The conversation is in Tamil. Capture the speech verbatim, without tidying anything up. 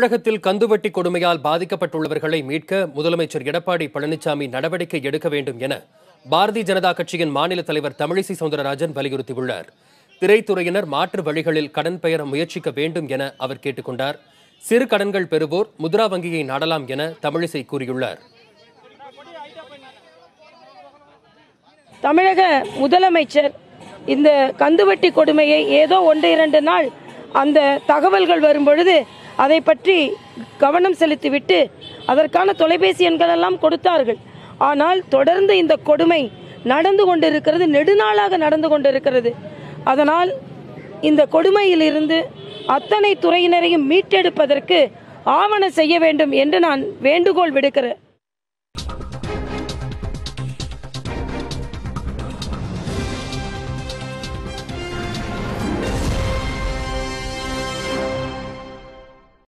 தமிழகத்தில் கந்துவட்டி கொடுமையால் பாதிக்கப்பட்டுள்ளவர்களை மீட்க முதலமைச்சர் எடப்பாடி பழனிசாமி நடவடிக்கை எடுக்க வேண்டும் என பாரதிய ஜனதா கட்சியின் மாநில தலைவர் தமிழிசை சவுந்தரராஜன் வலியுறுத்தியுள்ளார். திரைத்துறையினர் மாற்று வழிகளில் கடன் பெயர முயற்சிக்க வேண்டும் என அவர் கேட்டுக் கொண்டார். சிறு கடன்கள் பெறுவோர் முத்ரா வங்கியை நாடலாம் என தமிழிசை கூறியுள்ளார். தமிழக முதலமைச்சர் இந்த கந்துவட்டி கொடுமையை ஏதோ ஒன்று இரண்டு நாள் அந்த தகவல்கள் வரும்பொழுது அதை பற்றி கவனம் செலுத்திவிட்டு அதற்கான தொலைபேசி எண்களெல்லாம் கொடுத்தார்கள். ஆனால் தொடர்ந்து இந்த கொடுமை நடந்து கொண்டிருக்கிறது, நெடுநாளாக நடந்து கொண்டிருக்கிறது. அதனால் இந்த கொடுமையிலிருந்து அத்தனை துறையினரையும் மீட்டெடுப்பதற்கு ஆவண செய்ய வேண்டும் என்று நான் வேண்டுகோள் விடுக்கிறேன்.